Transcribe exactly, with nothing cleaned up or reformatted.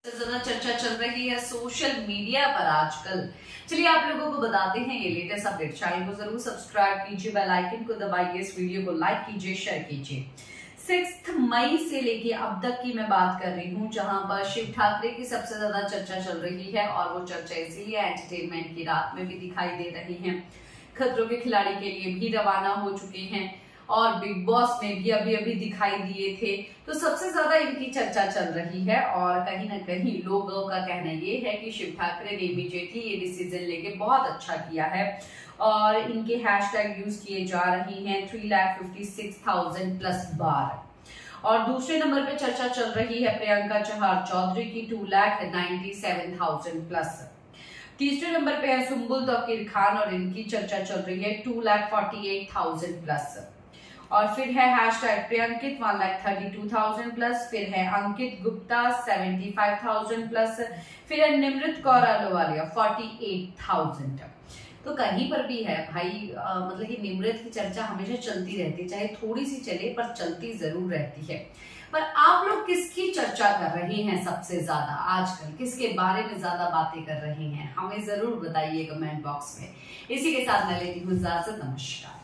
ज्यादा चर्चा चल रही है सोशल मीडिया पर आजकल। चलिए आप लोगों को बताते हैं ये लेटेस्ट अपडेट। चैनल को जरूर सब्सक्राइब कीजिए, बेल आइकन को दबाइए, इस वीडियो को लाइक कीजिए, शेयर कीजिए। सिक्स मई से लेके अब तक की मैं बात कर रही हूँ, जहां पर शिव ठाकरे की सबसे ज्यादा चर्चा चल रही है और वो चर्चा इसीलिए एंटरटेनमेंट की रात में भी दिखाई दे रही है। खतरों के खिलाड़ी के लिए भी रवाना हो चुके हैं और बिग बॉस में भी अभी अभी दिखाई दिए थे, तो सबसे ज्यादा इनकी चर्चा चल रही है। और कहीं ना कहीं लोगों का कहना ये है कि शिव ठाकरे ने इमीडिएटली ये डिसीजन लेके बहुत अच्छा किया है और इनके हैशटैग यूज किए जा रही हैं three lakh fifty six thousand plus बार। और दूसरे नंबर पे चर्चा चल रही है प्रियंका चहार चौधरी की two lakh ninety seven thousand plus. तीसरे नंबर पे है सुम्बुल तौकीर खान और इनकी चर्चा चल रही है two lakh forty eight thousand plus. और फिर है hashtag Priyankit one lakh thirty two thousand plus. फिर है Ankit Gupta seventy five thousand plus. फिर है Nimrit Kaur Ahluwalia forty eight thousand. तो कहीं पर भी है भाई, आ, मतलब कि निमृत की चर्चा हमेशा चलती रहती, चाहे थोड़ी सी चले पर चलती जरूर रहती है। पर आप लोग किसकी चर्चा कर रहे हैं सबसे ज्यादा आजकल, किसके बारे में ज्यादा बातें कर रहे हैं, हमें जरूर बताइए कमेंट बॉक्स में। इसी के साथ मैं लेती हूँ इजाजत, नमस्कार।